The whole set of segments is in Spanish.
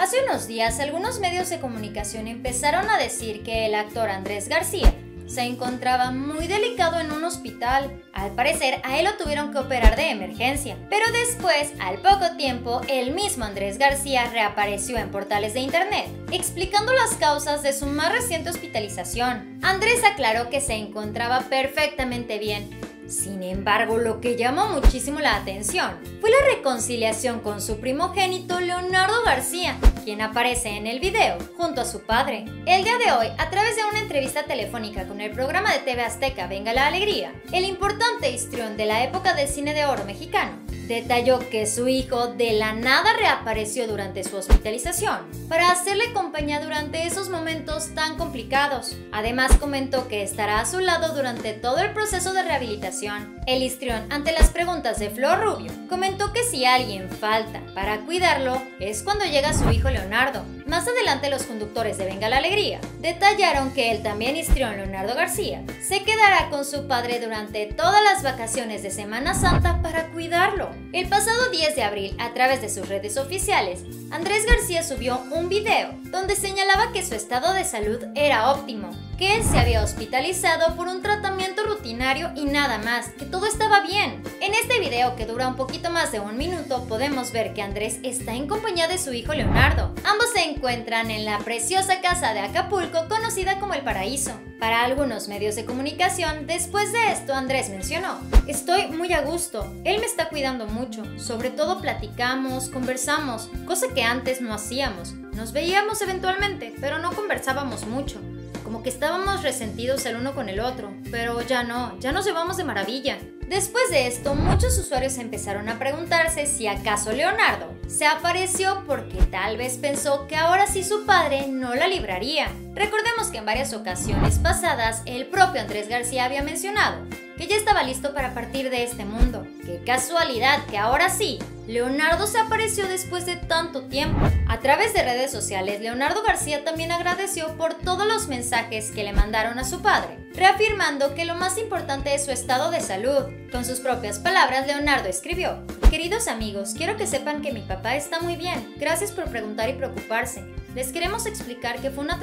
Hace unos días, algunos medios de comunicación empezaron a decir que el actor Andrés García se encontraba muy delicado en un hospital. Al parecer, a él lo tuvieron que operar de emergencia. Pero después, al poco tiempo, el mismo Andrés García reapareció en portales de internet, explicando las causas de su más reciente hospitalización. Andrés aclaró que se encontraba perfectamente bien. Sin embargo, lo que llamó muchísimo la atención fue la reconciliación con su primogénito Leonardo García, quien aparece en el video junto a su padre. El día de hoy, a través de una entrevista telefónica con el programa de TV Azteca Venga la Alegría, el importante histrión de la época del cine de oro mexicano detalló que su hijo de la nada reapareció durante su hospitalización para hacerle compañía durante esos momentos tan complicados. Además, comentó que estará a su lado durante todo el proceso de rehabilitación. El histrión, ante las preguntas de Flor Rubio, comentó que si alguien falta para cuidarlo es cuando llega su hijo Leonardo. Más adelante, los conductores de Venga la Alegría detallaron que el también histrión Leonardo García se quedará con su padre durante todas las vacaciones de Semana Santa para cuidarlo. El pasado 10 de abril, a través de sus redes oficiales, Andrés García subió un video donde señalaba que su estado de salud era óptimo, que él se había hospitalizado por un tratamiento rutinario y nada más, que todo estaba bien. En este video, que dura un poquito más de un minuto, podemos ver que Andrés está en compañía de su hijo Leonardo. Ambos se encuentran en la preciosa casa de Acapulco conocida como El Paraíso. Para algunos medios de comunicación, después de esto, Andrés mencionó: "Estoy muy a gusto, él me está cuidando mucho, sobre todo platicamos, conversamos, cosa que antes no hacíamos. Nos veíamos eventualmente, pero no conversábamos mucho. Como que estábamos resentidos el uno con el otro, pero ya nos llevamos de maravilla". Después de esto, muchos usuarios empezaron a preguntarse si acaso Leonardo se apareció porque tal vez pensó que ahora sí su padre no la libraría. Recordemos que en varias ocasiones pasadas el propio Andrés García había mencionado que ya estaba listo para partir de este mundo. ¡Qué casualidad que ahora sí Leonardo se apareció después de tanto tiempo! A través de redes sociales, Leonardo García también agradeció por todos los mensajes que le mandaron a su padre, reafirmando que lo más importante es su estado de salud. Con sus propias palabras, Leonardo escribió: "Queridos amigos, quiero que sepan que mi papá está muy bien. Gracias por preguntar y preocuparse. Les queremos explicar que fue una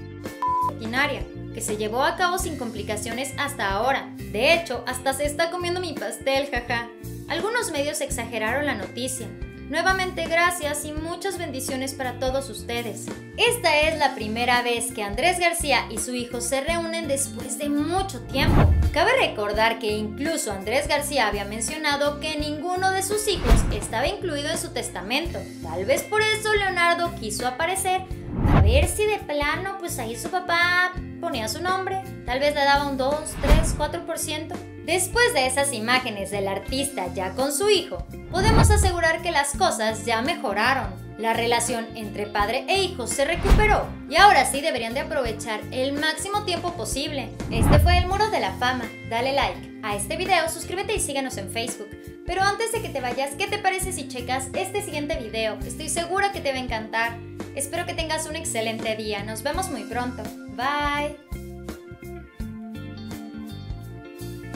rutinaria, que se llevó a cabo sin complicaciones hasta ahora. De hecho, hasta se está comiendo mi pastel, jaja. Algunos medios exageraron la noticia. Nuevamente gracias y muchas bendiciones para todos ustedes". Esta es la primera vez que Andrés García y su hijo se reúnen después de mucho tiempo. Cabe recordar que incluso Andrés García había mencionado que ninguno de sus hijos estaba incluido en su testamento. Tal vez por eso Leonardo quiso aparecer, a ver si de plano pues ahí su papá ponía su nombre, tal vez le daba un 2, 3, 4%. Después de esas imágenes del artista ya con su hijo, podemos asegurar que las cosas ya mejoraron. La relación entre padre e hijo se recuperó y ahora sí deberían de aprovechar el máximo tiempo posible. Este fue el Muro de la Fama. Dale like a este video, suscríbete y síguenos en Facebook. Pero antes de que te vayas, ¿qué te parece si checas este siguiente video? Estoy segura que te va a encantar. Espero que tengas un excelente día. Nos vemos muy pronto. Bye.